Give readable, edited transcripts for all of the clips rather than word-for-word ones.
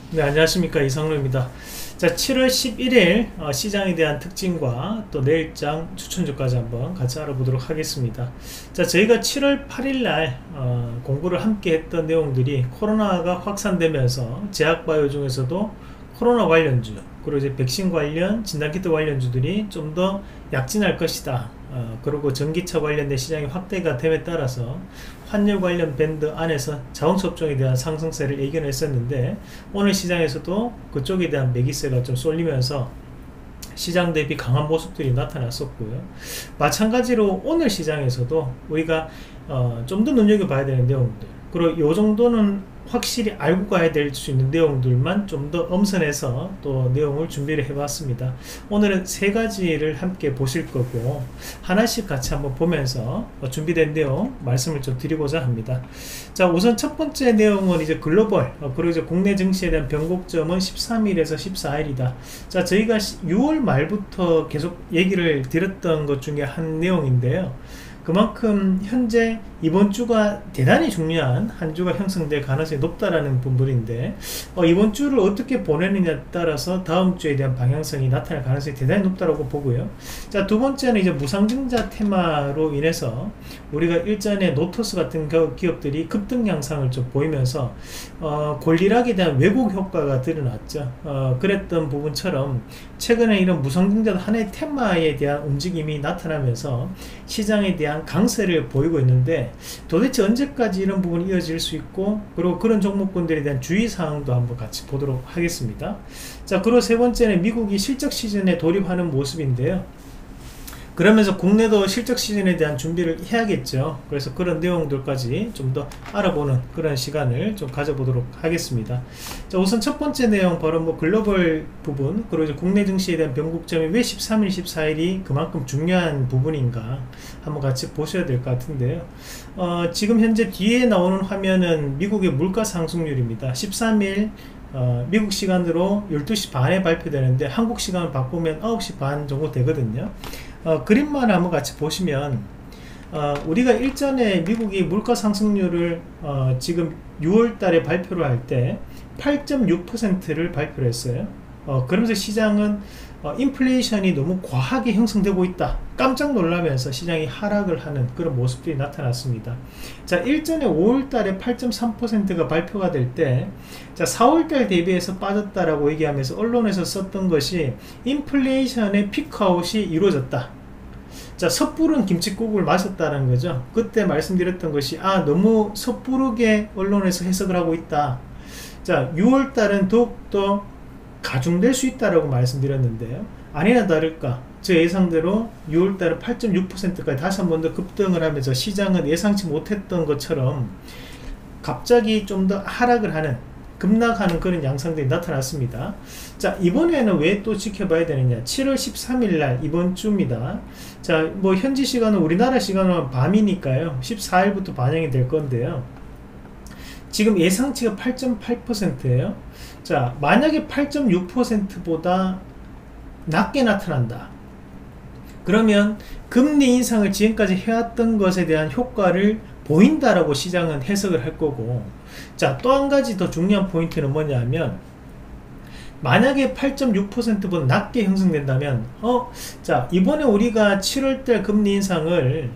네, 안녕하십니까, 이상로입니다. 자, 7월 11일 시장에 대한 특징과 또 내일장 추천주까지 한번 같이 알아보도록 하겠습니다. 자, 저희가 7월 8일 날 공부를 함께 했던 내용들이 코로나가 확산되면서 제약바이오 중에서도 코로나 관련주, 그리고 이제 백신 관련, 진단키트 관련주들이 좀 더 약진할 것이다. 그리고 전기차 관련된 시장이 확대가 됨에 따라서 환율 관련 밴드 안에서 자동차업종에 대한 상승세를 예견했었는데, 오늘 시장에서도 그쪽에 대한 매기세가 좀 쏠리면서 시장 대비 강한 모습들이 나타났었고요. 마찬가지로 오늘 시장에서도 우리가 좀 더 눈여겨봐야 되는 내용들, 그리고 이 정도는 확실히 알고 가야 될 수 있는 내용들만 좀 더 엄선해서 또 내용을 준비를 해봤습니다. 오늘은 세 가지를 함께 보실 거고, 하나씩 같이 한번 보면서 준비된 내용 말씀을 좀 드리고자 합니다. 자, 우선 첫 번째 내용은 이제 글로벌, 그리고 이제 국내 증시에 대한 변곡점은 13일에서 14일이다. 자, 저희가 6월 말부터 계속 얘기를 드렸던 것 중에 한 내용인데요. 그만큼 현재 이번 주가 대단히 중요한 한 주가 형성될 가능성이 높다라는 부분인데, 이번 주를 어떻게 보내느냐에 따라서 다음 주에 대한 방향성이 나타날 가능성이 대단히 높다고 보고요. 자, 두 번째는 이제 무상증자 테마로 인해서 우리가 일전에 노토스 같은 기업들이 급등 양상을 좀 보이면서 골리락에 대한 왜곡 효과가 드러났죠. 그랬던 부분처럼 최근에 이런 무상증자 하나의 테마에 대한 움직임이 나타나면서 시장에 대한 강세를 보이고 있는데, 도대체 언제까지 이런 부분이 이어질 수 있고, 그리고 그런 종목군들에 대한 주의사항도 한번 같이 보도록 하겠습니다. 자, 그리고 세 번째는 미국이 실적 시즌에 돌입하는 모습인데요. 그러면서 국내도 실적 시즌에 대한 준비를 해야겠죠. 그래서 그런 내용들까지 좀 더 알아보는 그런 시간을 좀 가져보도록 하겠습니다. 자, 우선 첫 번째 내용 바로 글로벌 부분, 그리고 이제 국내 증시에 대한 변곡점이 왜 13일, 14일이 그만큼 중요한 부분인가 한번 같이 보셔야 될 것 같은데요. 지금 현재 뒤에 나오는 화면은 미국의 물가 상승률입니다. 13일 미국 시간으로 12시 반에 발표되는데 한국 시간을 바꾸면 9시 반 정도 되거든요. 그림만 한번 같이 보시면 우리가 일전에 미국이 물가 상승률을 지금 6월 달에 발표를 할 때 8.6%를 발표를 했어요. 그러면서 시장은 인플레이션이 너무 과하게 형성되고 있다, 깜짝 놀라면서 시장이 하락을 하는 그런 모습들이 나타났습니다. 자, 일전에 5월달에 8.3%가 발표가 될 때, 자, 4월달 대비해서 빠졌다라고 얘기하면서 언론에서 썼던 것이 인플레이션의 피크아웃이 이루어졌다. 자, 섣부른 김칫국을 마셨다는 거죠. 그때 말씀드렸던 것이 너무 섣부르게 언론에서 해석을 하고 있다. 자, 6월달은 더욱더 가중될 수 있다라고 말씀드렸는데요. 아니나 다를까 제 예상대로 6월달은 8.6%까지 다시 한 번 더 급등을 하면서 시장은 예상치 못했던 것처럼 갑자기 좀 더 하락을 하는, 급락하는 그런 양상들이 나타났습니다. 자, 이번에는 왜 또 지켜봐야 되느냐. 7월 13일 날 이번 주입니다. 자, 뭐 현지 시간은 우리나라 시간은 밤이니까요 14일부터 반영이 될 건데요. 지금 예상치가 8.8%예요. 자, 만약에 8.6%보다 낮게 나타난다, 그러면 금리 인상을 지금까지 해왔던 것에 대한 효과를 보인다라고 시장은 해석을 할 거고, 자, 또 한 가지 더 중요한 포인트는 뭐냐면, 만약에 8.6%보다 낮게 형성된다면 자, 이번에 우리가 7월달 금리 인상을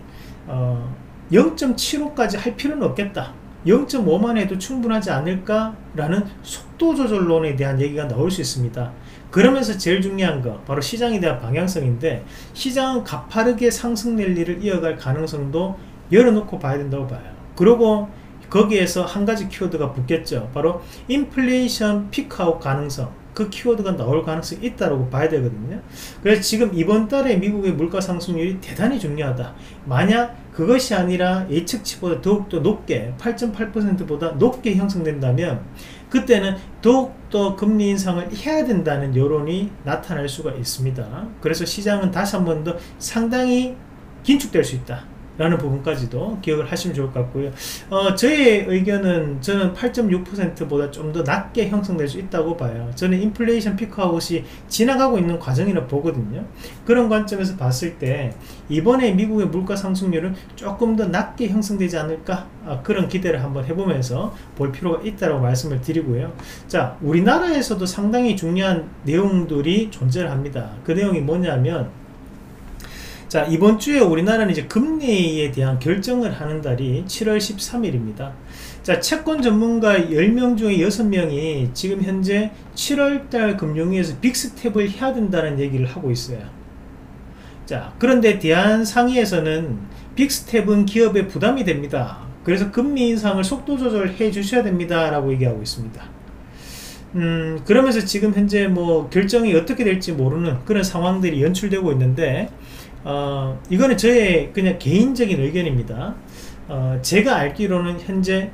0.75까지 할 필요는 없겠다, 0.5만 해도 충분하지 않을까라는 속도 조절론에 대한 얘기가 나올 수 있습니다. 그러면서 제일 중요한 거 바로 시장에 대한 방향성인데, 시장은 가파르게 상승 랠리를 이어갈 가능성도 열어놓고 봐야 된다고 봐요. 그리고 거기에서 한 가지 키워드가 붙겠죠. 바로 인플레이션 피크아웃 가능성, 그 키워드가 나올 가능성이 있다고 봐야 되거든요. 그래서 지금 이번 달에 미국의 물가 상승률이 대단히 중요하다. 만약 그것이 아니라 예측치보다 더욱더 높게 8.8%보다 높게 형성된다면, 그때는 더욱더 금리 인상을 해야 된다는 여론이 나타날 수가 있습니다. 그래서 시장은 다시 한 번 더 상당히 긴축될 수 있다, 라는 부분까지도 기억을 하시면 좋을 것 같고요. 저의 의견은 저는 8.6%보다 좀 더 낮게 형성될 수 있다고 봐요. 저는 인플레이션 피크아웃이 지나가고 있는 과정이라 보거든요. 그런 관점에서 봤을 때 이번에 미국의 물가 상승률은 조금 더 낮게 형성되지 않을까, 그런 기대를 한번 해보면서 볼 필요가 있다고 말씀을 드리고요. 자, 우리나라에서도 상당히 중요한 내용들이 존재를 합니다. 그 내용이 뭐냐면, 자, 이번 주에 우리나라는 이제 금리에 대한 결정을 하는 달이 7월 13일입니다. 자, 채권 전문가 10명 중에 6명이 지금 현재 7월달 금융위에서 빅스텝을 해야 된다는 얘기를 하고 있어요. 자, 그런데 대한상의에서는 빅스텝은 기업에 부담이 됩니다. 그래서 금리 인상을 속도 조절해 주셔야 됩니다 라고 얘기하고 있습니다. 그러면서 지금 현재 뭐 결정이 어떻게 될지 모르는 그런 상황들이 연출되고 있는데, 이거는 저의 그냥 개인적인 의견입니다. 제가 알기로는 현재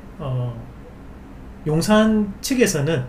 용산 측에서는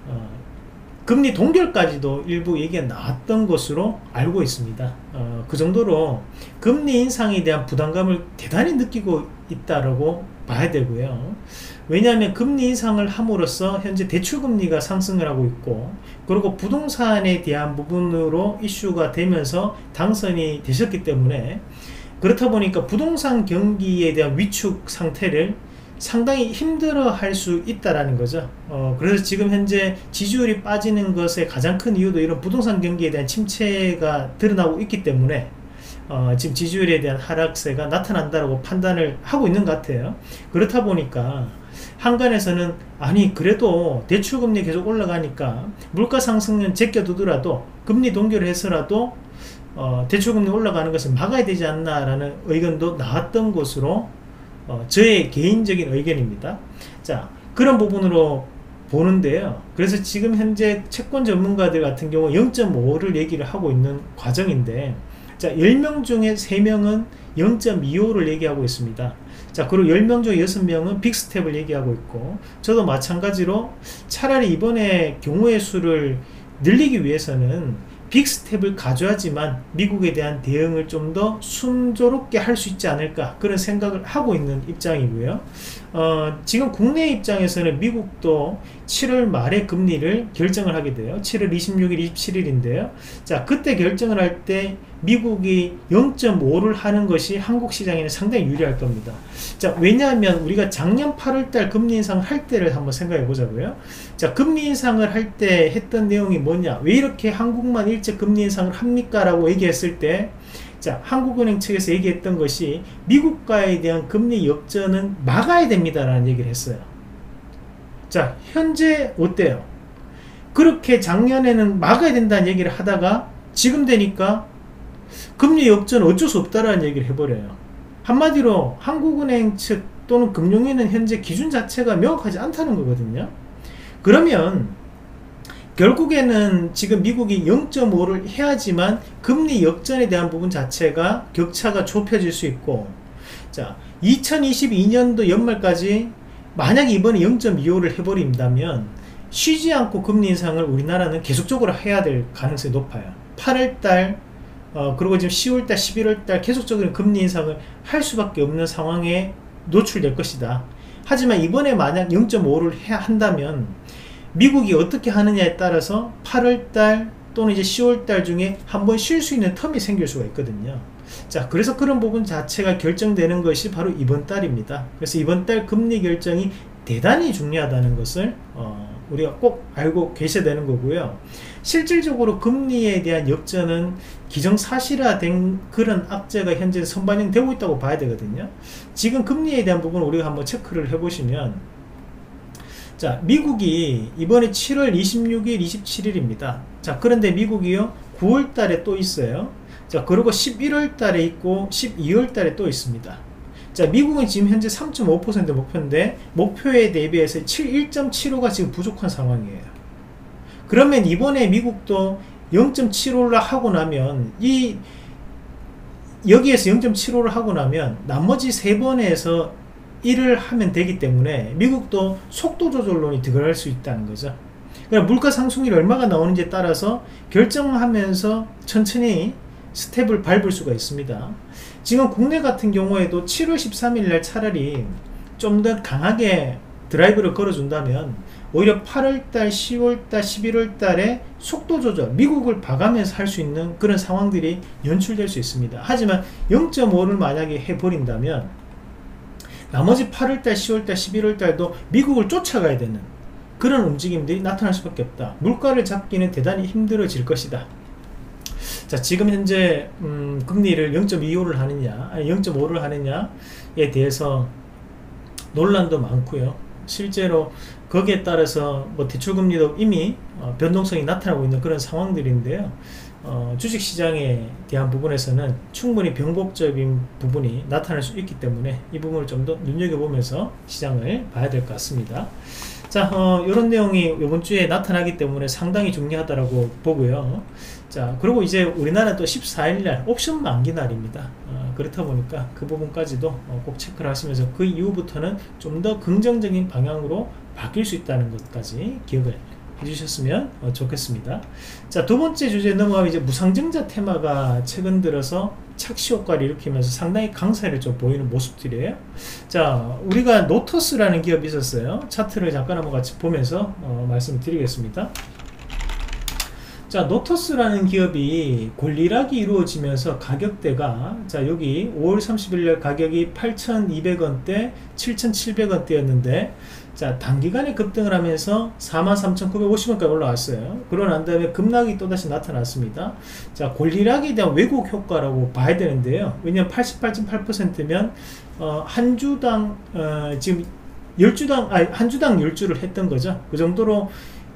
금리 동결까지도 일부 얘기가 나왔던 것으로 알고 있습니다. 그 정도로 금리 인상에 대한 부담감을 대단히 느끼고 있다라고 봐야 되고요. 왜냐하면 금리 인상을 함으로써 현재 대출금리가 상승을 하고 있고, 그리고 부동산에 대한 부분으로 이슈가 되면서 당선이 되셨기 때문에, 그렇다 보니까 부동산 경기에 대한 위축 상태를 상당히 힘들어 할 수 있다라는 거죠. 그래서 지금 현재 지지율이 빠지는 것의 가장 큰 이유도 이런 부동산 경기에 대한 침체가 드러나고 있기 때문에 지금 지지율에 대한 하락세가 나타난다라고 판단을 하고 있는 것 같아요. 그렇다 보니까 한간에서는 아니 그래도 대출금리 계속 올라가니까 물가 상승은 제껴두더라도 금리 동결을 해서라도 대출금리 올라가는 것을 막아야 되지 않나 라는 의견도 나왔던 것으로 저의 개인적인 의견입니다. 자, 그런 부분으로 보는데요. 그래서 지금 현재 채권 전문가들 같은 경우 0.5를 얘기를 하고 있는 과정인데, 자, 10명 중에 3명은 0.25를 얘기하고 있습니다. 자, 그리고 10명 중에 6명은 빅스텝을 얘기하고 있고, 저도 마찬가지로 차라리 이번에 경우의 수를 늘리기 위해서는 빅스텝을 가져야지만 미국에 대한 대응을 좀 더 순조롭게 할 수 있지 않을까, 그런 생각을 하고 있는 입장이고요. 지금 국내 입장에서는 미국도 7월 말에 금리를 결정을 하게 돼요. 7월 26일, 27일인데요. 자, 그때 결정을 할 때 미국이 0.5를 하는 것이 한국 시장에는 상당히 유리할 겁니다. 자, 왜냐하면 우리가 작년 8월달 금리 인상을 할 때를 한번 생각해 보자고요. 자, 금리 인상을 할 때 했던 내용이 뭐냐, 왜 이렇게 한국만 일찍 금리 인상을 합니까? 라고 얘기했을 때, 자, 한국은행 측에서 얘기했던 것이 미국과에 대한 금리 역전은 막아야 됩니다 라는 얘기를 했어요. 자, 현재 어때요? 그렇게 작년에는 막아야 된다는 얘기를 하다가 지금 되니까 금리 역전 어쩔 수 없다라는 얘기를 해버려요. 한마디로 한국은행 측 또는 금융위는 현재 기준 자체가 명확하지 않다는 거거든요. 그러면 결국에는 지금 미국이 0.5를 해야지만 금리 역전에 대한 부분 자체가 격차가 좁혀질 수 있고, 자, 2022년도 연말까지 만약 이번에 0.25를 해버린다면 쉬지 않고 금리 인상을 우리나라는 계속적으로 해야 될 가능성이 높아요. 8월달 그리고 지금 10월달 11월달 계속적으로 금리 인상을 할 수밖에 없는 상황에 노출될 것이다. 하지만 이번에 만약 0.5를 한다면 미국이 어떻게 하느냐에 따라서 8월달 또는 이제 10월달 중에 한번 쉴 수 있는 텀이 생길 수가 있거든요. 자, 그래서 그런 부분 자체가 결정되는 것이 바로 이번 달입니다. 그래서 이번 달 금리 결정이 대단히 중요하다는 것을 우리가 꼭 알고 계셔야 되는 거고요. 실질적으로 금리에 대한 역전은 기정사실화된 그런 악재가 현재 선반영되고 있다고 봐야 되거든요. 지금 금리에 대한 부분을 우리가 한번 체크를 해보시면, 자, 미국이 이번에 7월 26일, 27일입니다. 자, 그런데 미국이요 9월 달에 또 있어요. 자, 그리고 11월 달에 있고 12월 달에 또 있습니다. 자, 미국은 지금 현재 3.5% 목표인데 목표에 대비해서 1.75가 지금 부족한 상황이에요. 그러면 이번에 미국도 0.75를 하고 나면 여기에서 0.75를 하고 나면 나머지 3번에서 1을 하면 되기 때문에 미국도 속도 조절론이 들어갈 수 있다는 거죠. 그러니까 물가 상승률이 얼마가 나오는지에 따라서 결정하면서 천천히 스텝을 밟을 수가 있습니다. 지금 국내 같은 경우에도 7월 13일 날 차라리 좀 더 강하게 드라이브를 걸어준다면 오히려 8월달, 10월달, 11월달에 속도 조절, 미국을 봐가면서 할 수 있는 그런 상황들이 연출될 수 있습니다. 하지만 0.5를 만약에 해버린다면 나머지 8월달, 10월달, 11월달도 미국을 쫓아가야 되는 그런 움직임들이 나타날 수밖에 없다. 물가를 잡기는 대단히 힘들어질 것이다. 자, 지금 현재 금리를 0.25를 하느냐 아니 0.5를 하느냐에 대해서 논란도 많고요. 실제로 거기에 따라서 뭐 대출금리도 이미 변동성이 나타나고 있는 그런 상황들인데요. 주식시장에 대한 부분에서는 충분히 변곡적인 부분이 나타날 수 있기 때문에 이 부분을 좀 더 눈여겨보면서 시장을 봐야 될 것 같습니다. 자, 이런 내용이 이번 주에 나타나기 때문에 상당히 중요하다고 보고요. 자, 그리고 이제 우리나라 또 14일날 옵션 만기 날입니다. 그렇다 보니까 그 부분까지도 꼭 체크를 하시면서 그 이후부터는 좀 더 긍정적인 방향으로 바뀔 수 있다는 것까지 기억을 해주셨으면 좋겠습니다. 자, 두 번째 주제 넘어가면 이제 무상증자 테마가 최근 들어서 착시 효과를 일으키면서 상당히 강세를 좀 보이는 모습들이에요. 자, 우리가 노터스라는 기업이 있었어요. 차트를 잠깐 한번 같이 보면서 말씀을 드리겠습니다. 자, 노터스라는 기업이 권리락이 이루어지면서 가격대가 자, 여기 5월 30일 가격이 8,200원대 7,700원대였는데 자, 단기간에 급등을 하면서 43,950원까지 올라왔어요. 그러고 난 다음에 급락이 또다시 나타났습니다. 자, 권리락에 대한 왜곡 효과라고 봐야 되는데요. 왜냐면 88.8%면 한 주당 지금 10주당 아니 한 주당 10주를 했던 거죠. 그 정도로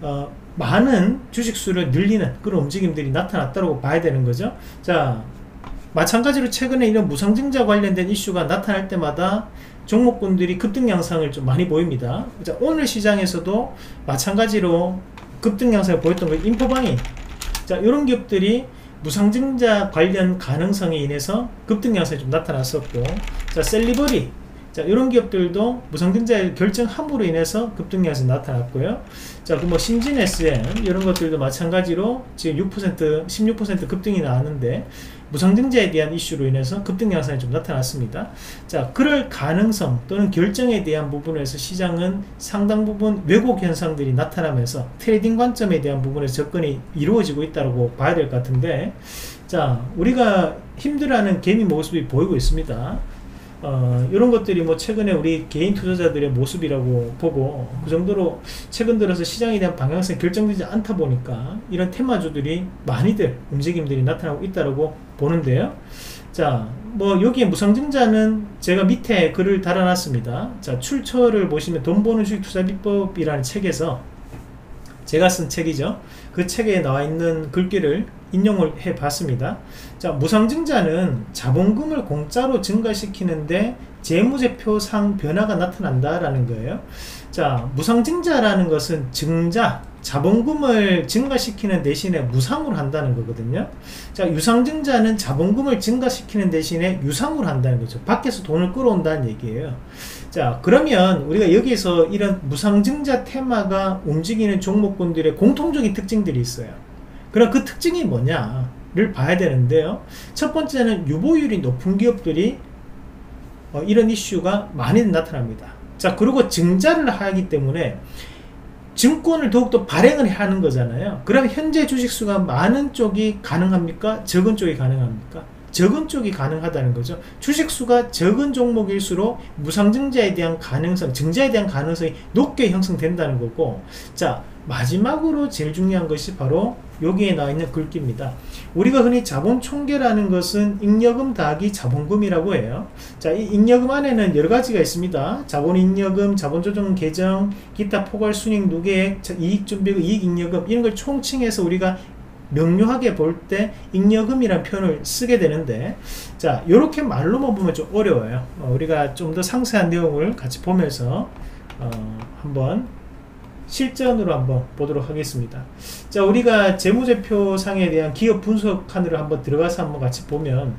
많은 주식수를 늘리는 그런 움직임들이 나타났다고 봐야 되는 거죠. 자, 마찬가지로 최근에 이런 무상증자 관련된 이슈가 나타날 때마다 종목군들이 급등 양상을 좀 많이 보입니다. 자, 오늘 시장에서도 마찬가지로 급등 양상을 보였던 거 인포방이 자, 이런 기업들이 무상증자 관련 가능성에 인해서 급등 양상이 좀 나타났었고 자, 셀리버리 자, 이런 기업들도 무상증자 결정함으로 인해서 급등 양상이 나타났고요. 자, 그 뭐 신진 SM 이런 것들도 마찬가지로 지금 6% 16% 급등이 나왔는데 무상증자에 대한 이슈로 인해서 급등 양상이 좀 나타났습니다. 자, 그럴 가능성 또는 결정에 대한 부분에서 시장은 상당 부분 왜곡 현상들이 나타나면서 트레이딩 관점에 대한 부분에서 접근이 이루어지고 있다고 봐야 될 것 같은데 자, 우리가 힘들어하는 개미 모습이 보이고 있습니다. 이런 것들이 뭐 최근에 우리 개인 투자자들의 모습이라고 보고 그 정도로 최근 들어서 시장에 대한 방향성이 결정되지 않다 보니까 이런 테마주들이 많이들 움직임들이 나타나고 있다고 보는데요. 자, 뭐 여기에 무상증자는 제가 밑에 글을 달아놨습니다. 자, 출처를 보시면 돈 버는 주식 투자 비법이라는 책에서 제가 쓴 책이죠. 그 책에 나와 있는 글귀를 인용을 해 봤습니다. 자, 무상증자는 자본금을 공짜로 증가시키는데 재무제표상 변화가 나타난다라는 거예요. 자, 무상증자라는 것은 증자, 자본금을 증가시키는 대신에 무상으로 한다는 거거든요. 자, 유상증자는 자본금을 증가시키는 대신에 유상으로 한다는 거죠. 밖에서 돈을 끌어온다는 얘기예요. 자, 그러면 우리가 여기서 이런 무상증자 테마가 움직이는 종목군들의 공통적인 특징들이 있어요. 그럼 그 특징이 뭐냐를 봐야 되는데요. 첫 번째는 유보율이 높은 기업들이 이런 이슈가 많이 나타납니다. 자, 그리고 증자를 하기 때문에 증권을 더욱더 발행을 하는 거잖아요. 그럼 현재 주식수가 많은 쪽이 가능합니까? 적은 쪽이 가능합니까? 적은 쪽이 가능하다는 거죠. 주식수가 적은 종목일수록 무상증자에 대한 가능성, 증자에 대한 가능성이 높게 형성된다는 거고, 자, 마지막으로 제일 중요한 것이 바로 여기에 나와 있는 글귀입니다. 우리가 흔히 자본총계라는 것은 잉여금 더하기 자본금이라고 해요. 자, 이 잉여금 안에는 여러 가지가 있습니다. 자본잉여금, 자본조정 계정, 기타 포괄 순익 누계액, 이익준비금, 이익잉여금 이런 걸 총칭해서 우리가 명료하게 볼 때 잉여금이라는 표현을 쓰게 되는데, 자, 요렇게 말로만 보면 좀 어려워요. 우리가 좀 더 상세한 내용을 같이 보면서 한번 실전으로 한번 보도록 하겠습니다. 자, 우리가 재무제표상에 대한 기업 분석하느라 한번 들어가서 한번 같이 보면,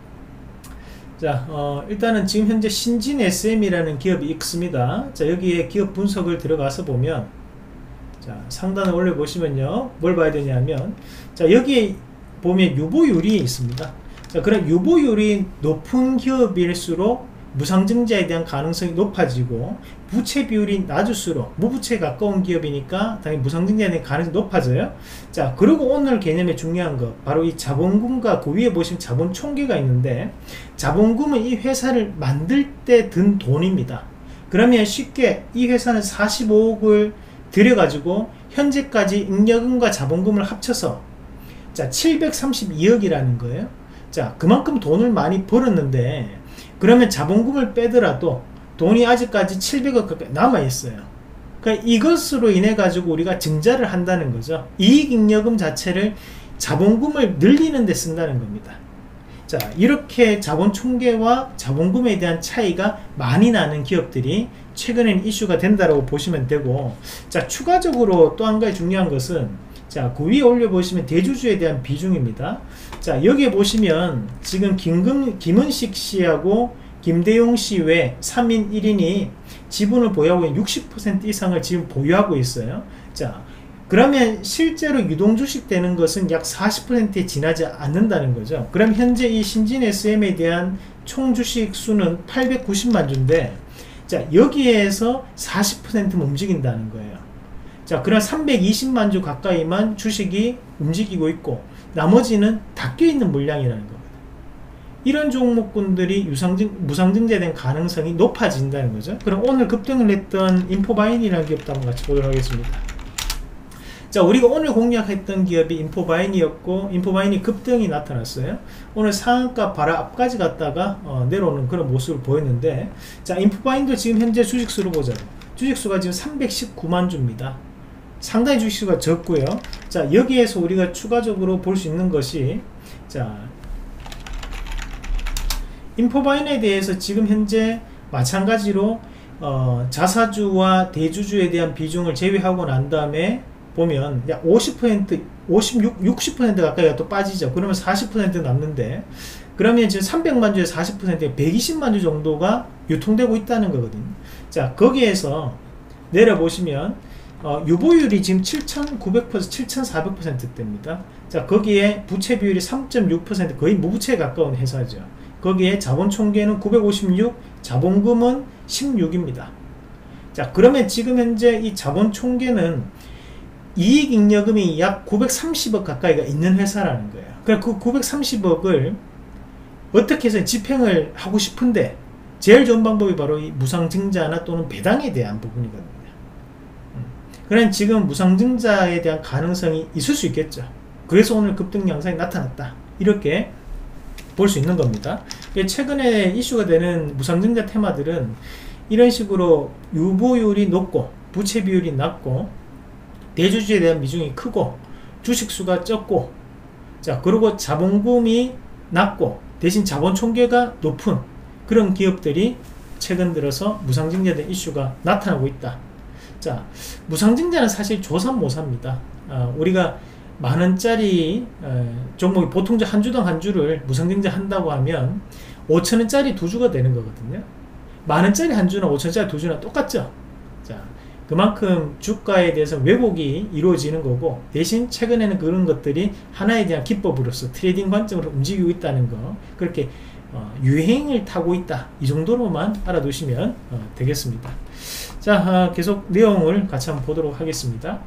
자, 일단은 지금 현재 신진 SM이라는 기업이 있습니다. 자, 여기에 기업 분석을 들어가서 보면, 자, 상단을 올려보시면요, 뭘 봐야 되냐면, 자, 여기에 보면 유보율이 있습니다. 자, 그럼 유보율이 높은 기업일수록 무상증자에 대한 가능성이 높아지고, 부채 비율이 낮을수록 무부채에 가까운 기업이니까 당연히 무상증자에 대한 가능성이 높아져요. 자, 그리고 오늘 개념의 중요한 거 바로 이 자본금과 그 위에 보시면 자본 총계가 있는데, 자본금은 이 회사를 만들 때 든 돈입니다. 그러면 쉽게 이 회사는 45억을 들여가지고 현재까지 잉여금과 자본금을 합쳐서 자 732억이라는 거예요. 자, 그만큼 돈을 많이 벌었는데, 그러면 자본금을 빼더라도 돈이 아직까지 700억 가까이 남아있어요. 그러니까 이것으로 인해 가지고 우리가 증자를 한다는 거죠. 이익잉여금 자체를 자본금을 늘리는 데 쓴다는 겁니다. 자, 이렇게 자본 총계와 자본금에 대한 차이가 많이 나는 기업들이 최근엔 이슈가 된다고 보시면 되고, 자, 추가적으로 또 한 가지 중요한 것은, 자, 그 위에 올려보시면 대주주에 대한 비중입니다. 자, 여기에 보시면 지금 김은식 씨하고 김대용 씨 외 3인 1인이 지분을 보유하고 있는 60% 이상을 지금 보유하고 있어요. 자, 그러면 실제로 유동주식 되는 것은 약 40%에 지나지 않는다는 거죠. 그럼 현재 이 신진 SM에 대한 총주식 수는 890만 주인데, 자, 여기에서 40%만 움직인다는 거예요. 자, 그럼 320만 주 가까이만 주식이 움직이고 있고, 나머지는 닫혀 있는 물량이라는 겁니다. 이런 종목군들이 무상증자된 가능성이 높아진다는 거죠. 그럼 오늘 급등을 했던 인포바인이라는 기업도 한번 같이 보도록 하겠습니다. 자, 우리가 오늘 공략했던 기업이 인포바인이었고, 인포바인이 급등이 나타났어요. 오늘 상한가 바로 앞까지 갔다가 내려오는 그런 모습을 보였는데, 자, 인포바인도 지금 현재 주식수로 보자고. 주식수가 지금 319만 주입니다. 상당히 주식수가 적고요. 자, 여기에서 우리가 추가적으로 볼 수 있는 것이, 자, 인포바인에 대해서 지금 현재 마찬가지로 자사주와 대주주에 대한 비중을 제외하고 난 다음에 보면 약 50%, 60% 가까이가 또 빠지죠. 그러면 40% 남는데, 그러면 지금 300만 주에 40%에 120만 주 정도가 유통되고 있다는 거거든요. 자, 거기에서 내려보시면 유보율이 지금 7,900%, 7,400%대입니다. 자, 거기에 부채 비율이 3.6%, 거의 무부채에 가까운 회사죠. 거기에 자본 총계는 956, 자본금은 16입니다. 자, 그러면 지금 현재 이 자본 총계는 이익잉여금이 약 930억 가까이가 있는 회사라는 거예요. 그러니까 그 930억을 어떻게 해서 집행을 하고 싶은데, 제일 좋은 방법이 바로 이 무상증자나 또는 배당에 대한 부분이거든요. 그러니까 지금 무상증자에 대한 가능성이 있을 수 있겠죠. 그래서 오늘 급등 양상이 나타났다, 이렇게 볼 수 있는 겁니다. 최근에 이슈가 되는 무상증자 테마들은 이런 식으로 유보율이 높고 부채 비율이 낮고 대주주에 대한 비중이 크고 주식수가 적고, 자, 그리고 자본금이 낮고 대신 자본 총계가 높은 그런 기업들이 최근 들어서 무상증자된 이슈가 나타나고 있다. 자, 무상증자는 사실 조삼모사입니다. 우리가 만원짜리 종목이 보통 한 주당 한 주를 무상증자 한다고 하면 5천원짜리 두 주가 되는 거거든요. 만원짜리 한 주나 5천원짜리 두 주나 똑같죠. 자, 그만큼 주가에 대해서 왜곡이 이루어지는 거고, 대신 최근에는 그런 것들이 하나에 대한 기법으로서 트레이딩 관점으로 움직이고 있다는 거, 그렇게 유행을 타고 있다, 이 정도로만 알아두시면 되겠습니다. 자, 계속 내용을 같이 한번 보도록 하겠습니다.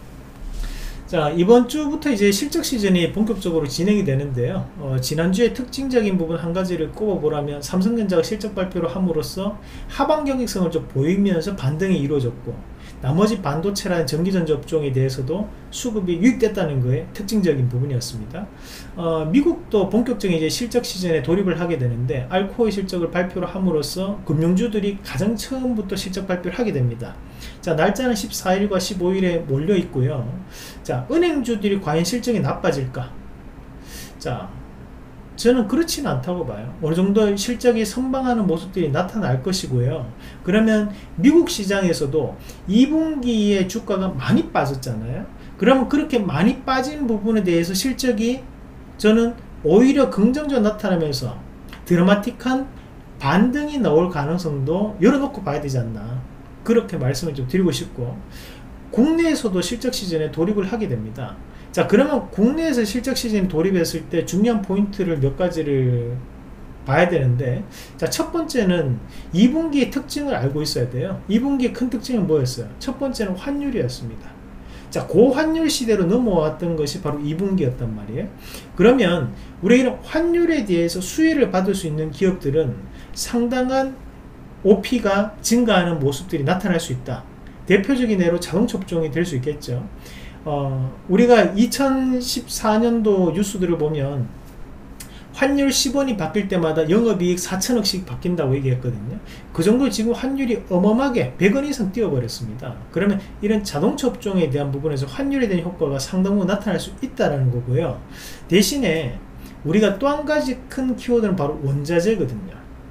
자, 이번 주부터 이제 실적 시즌이 본격적으로 진행이 되는데요. 지난주에 특징적인 부분 한 가지를 꼽아보라면, 삼성전자가 실적 발표를 함으로써 하방 경직성을 좀 보이면서 반등이 이루어졌고, 나머지 반도체라는 전기전자 업종에 대해서도 수급이 유입됐다는 거에 특징적인 부분이었습니다. 미국도 본격적인 이제 실적 시즌에 돌입을 하게 되는데, 알코오의 실적을 발표를 함으로써 금융주들이 가장 처음부터 실적 발표를 하게 됩니다. 자, 날짜는 14일과 15일에 몰려 있고요. 자, 은행주들이 과연 실적이 나빠질까? 자, 저는 그렇지는 않다고 봐요. 어느 정도 실적이 선방하는 모습들이 나타날 것이고요. 그러면 미국 시장에서도 2분기에 주가가 많이 빠졌잖아요. 그러면 그렇게 많이 빠진 부분에 대해서 실적이 저는 오히려 긍정적으로 나타나면서 드라마틱한 반등이 나올 가능성도 열어놓고 봐야 되지 않나, 그렇게 말씀을 좀 드리고 싶고, 국내에서도 실적 시즌에 돌입을 하게 됩니다. 자, 그러면 국내에서 실적 시즌 돌입했을 때 중요한 포인트를 몇 가지를 봐야 되는데, 자, 첫 번째는 2분기의 특징을 알고 있어야 돼요. 2분기의 큰 특징은 뭐였어요? 첫 번째는 환율이었습니다. 자, 고환율 시대로 넘어왔던 것이 바로 2분기였단 말이에요. 그러면 우리가 이런 환율에 대해서 수혜를 받을 수 있는 기업들은 상당한 OP가 증가하는 모습들이 나타날 수 있다. 대표적인 예로 자동차 업종이 될 수 있겠죠. 우리가 2014년도 뉴스들을 보면 환율 10원이 바뀔 때마다 영업이익 4천억씩 바뀐다고 얘기했거든요. 그 정도 지금 환율이 어마어마하게 100원 이상 뛰어버렸습니다. 그러면 이런 자동차 업종에 대한 부분에서 환율에 대한 효과가 상당히 나타날 수 있다는 거고요. 대신에 우리가 또 한 가지 큰 키워드는 바로 원자재거든요.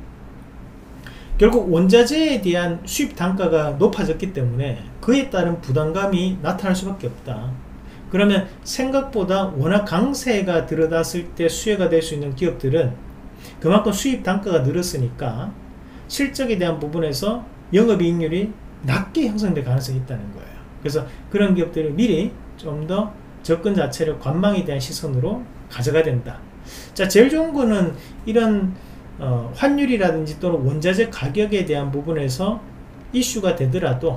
결국 원자재에 대한 수입 단가가 높아졌기 때문에 그에 따른 부담감이 나타날 수밖에 없다. 그러면 생각보다 워낙 강세가 들어갔을 때 수혜가 될 수 있는 기업들은 그만큼 수입 단가가 늘었으니까 실적에 대한 부분에서 영업이익률이 낮게 형성될 가능성이 있다는 거예요. 그래서 그런 기업들을 미리 좀 더 접근 자체를 관망에 대한 시선으로 가져가야 된다. 자, 제일 좋은 거는 이런 환율이라든지 또는 원자재 가격에 대한 부분에서 이슈가 되더라도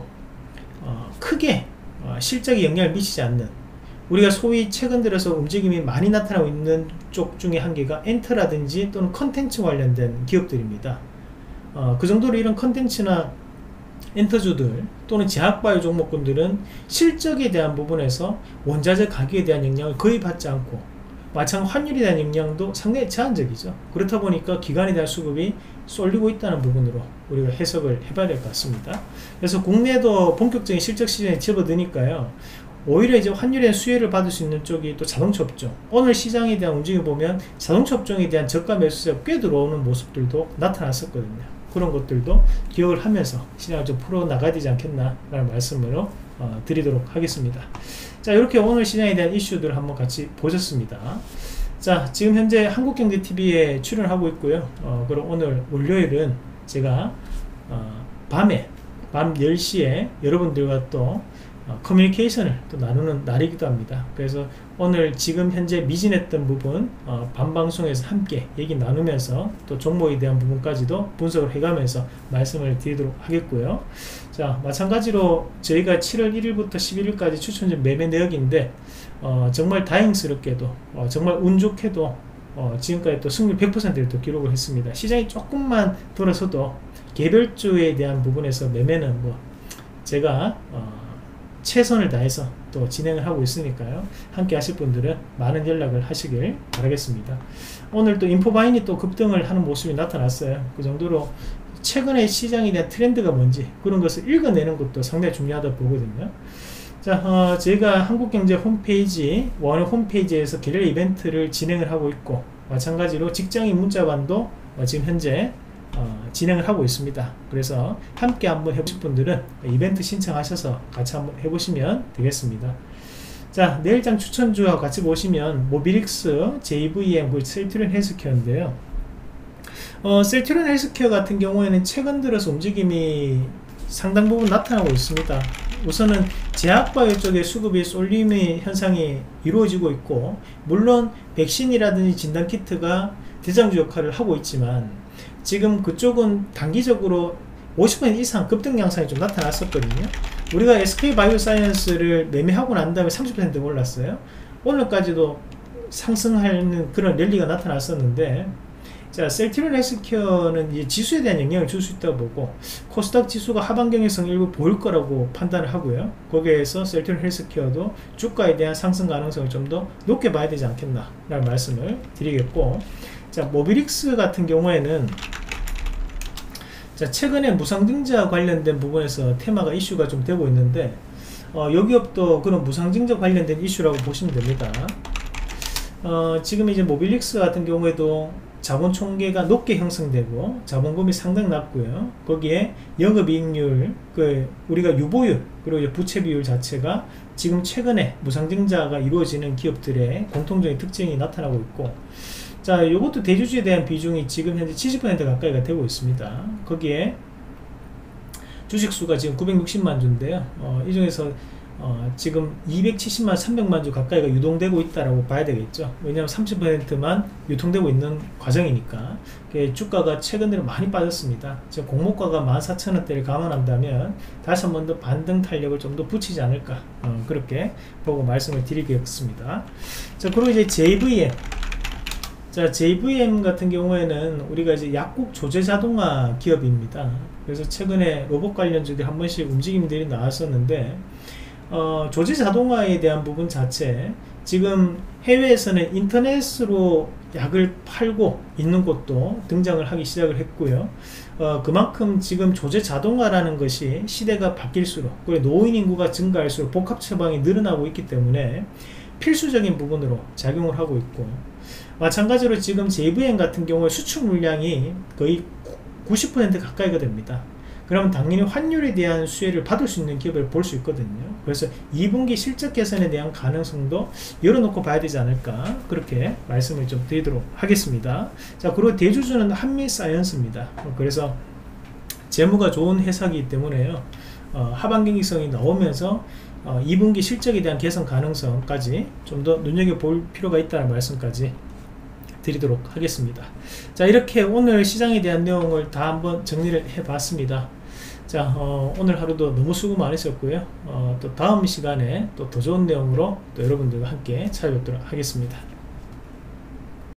크게 실적에 영향을 미치지 않는, 우리가 소위 최근 들어서 움직임이 많이 나타나고 있는 쪽 중에 한 개가 엔터라든지 또는 컨텐츠 관련된 기업들입니다. 그 정도로 이런 컨텐츠나 엔터주들 또는 제약바이오 종목군들은 실적에 대한 부분에서 원자재 가격에 대한 영향을 거의 받지 않고, 마찬가지 환율에 대한 영향도 상당히 제한적이죠. 그렇다 보니까 기관에 대한 수급이 쏠리고 있다는 부분으로 우리가 해석을 해봐야 될 것 같습니다. 그래서 국내도 본격적인 실적 시즌에 접어드니까요, 오히려 이제 환율에 대한 수혜를 받을 수 있는 쪽이 또 자동차 업종, 오늘 시장에 대한 움직임 보면 자동차 업종에 대한 저가 매수세가 꽤 들어오는 모습들도 나타났었거든요. 그런 것들도 기억을 하면서 시장을 좀 풀어나가야 되지 않겠나 라는 말씀으로 드리도록 하겠습니다. 자, 이렇게 오늘 시장에 대한 이슈들을 한번 같이 보셨습니다. 자, 지금 현재 한국경제TV에 출연하고 있고요. 그럼 오늘 월요일은 제가 밤 10시에 여러분들과 또 커뮤니케이션을 또 나누는 날이기도 합니다. 그래서 오늘 지금 현재 미진했던 부분 밤방송에서 함께 얘기 나누면서 또 종목에 대한 부분까지도 분석을 해가면서 말씀을 드리도록 하겠고요. 자, 마찬가지로 저희가 7월 1일부터 11일까지 추천전 매매 내역인데 정말 다행스럽게도 정말 운 좋게도 지금까지 또 승률 100%를 또 기록을 했습니다. 시장이 조금만 돌아서도 개별주에 대한 부분에서 매매는 제가 최선을 다해서 또 진행을 하고 있으니까요. 함께 하실 분들은 많은 연락을 하시길 바라겠습니다. 오늘 또 인포바인이 또 급등을 하는 모습이 나타났어요. 그 정도로 최근에 시장에 대한 트렌드가 뭔지 그런 것을 읽어내는 것도 상당히 중요하다 보거든요. 자, 저희가 한국경제 홈페이지, 원어 홈페이지에서 개별 이벤트를 진행을 하고 있고, 마찬가지로 직장인 문자반도 지금 현재 진행을 하고 있습니다. 그래서 함께 한번 해보실 분들은 이벤트 신청하셔서 같이 한번 해보시면 되겠습니다. 자, 내일장 추천주와 같이 보시면 모비릭스, JVM, 셀트리온 헬스케어인데요. 셀트리온 헬스케어 같은 경우에는 최근 들어서 움직임이 상당 부분 나타나고 있습니다. 우선은 제약바이오 쪽의 수급이 쏠림의 현상이 이루어지고 있고, 물론 백신이라든지 진단키트가 대장주 역할을 하고 있지만 지금 그쪽은 단기적으로 50% 이상 급등 양상이 좀 나타났었거든요. 우리가 SK바이오사이언스를 매매하고 난 다음에 30% 올랐어요. 오늘까지도 상승하는 그런 랠리가 나타났었는데, 자, 셀트리온 헬스케어는 이 지수에 대한 영향을 줄 수 있다고 보고, 코스닥 지수가 하반 경직성 일부 보일 거라고 판단을 하고요. 거기에서 셀트리온 헬스케어도 주가에 대한 상승 가능성을 좀 더 높게 봐야 되지 않겠나 라는 말씀을 드리겠고, 자, 모비릭스 같은 경우에는 자, 최근에 무상증자 관련된 부분에서 테마가 이슈가 좀 되고 있는데, 이 기업도 그런 무상증자 관련된 이슈라고 보시면 됩니다. 지금 이제 모비릭스 같은 경우에도 자본 총계가 높게 형성되고 자본금이 상당히 낮고요. 거기에 영업이익률, 우리가 유보율, 그리고 이제 부채 비율 자체가 지금 최근에 무상증자가 이루어지는 기업들의 공통적인 특징이 나타나고 있고, 자, 이것도 대주주에 대한 비중이 지금 현재 70% 가까이가 되고 있습니다. 거기에 주식수가 지금 960만 주인데요. 이 중에서 지금 270만 300만 주 가까이가 유동되고 있다라고 봐야 되겠죠. 왜냐하면 30%만 유통되고 있는 과정이니까. 주가가 최근 들어 많이 빠졌습니다. 지금 공모가가 14,000원대를 감안한다면 다시 한 번 더 반등 탄력을 좀 더 붙이지 않을까, 그렇게 보고 말씀을 드리겠습니다. 자, 그리고 이제 JVM. 자, JVM 같은 경우에는 우리가 이제 약국 조제 자동화 기업입니다. 그래서 최근에 로봇 관련주들이 한 번씩 움직임들이 나왔었는데, 조제 자동화에 대한 부분 자체, 지금 해외에서는 인터넷으로 약을 팔고 있는 곳도 등장을 하기 시작을 했고요. 그만큼 지금 조제 자동화라는 것이 시대가 바뀔수록, 그리고 노인 인구가 증가할수록 복합 처방이 늘어나고 있기 때문에 필수적인 부분으로 작용을 하고 있고, 마찬가지로 지금 JVM 같은 경우에 수출 물량이 거의 90% 가까이가 됩니다. 그러면 당연히 환율에 대한 수혜를 받을 수 있는 기업을 볼 수 있거든요. 그래서 2분기 실적 개선에 대한 가능성도 열어놓고 봐야 되지 않을까, 그렇게 말씀을 좀 드리도록 하겠습니다. 자, 그리고 대주주는 한미사이언스입니다. 그래서 재무가 좋은 회사이기 때문에요, 하반 경기성이 나오면서 2분기 실적에 대한 개선 가능성까지 좀 더 눈여겨볼 필요가 있다는 말씀까지 드리도록 하겠습니다. 자, 이렇게 오늘 시장에 대한 내용을 다 한번 정리를 해 봤습니다. 자, 오늘 하루도 너무 수고 많으셨고요. 또 다음 시간에 또 더 좋은 내용으로 또 여러분들과 함께 찾아뵙도록 하겠습니다.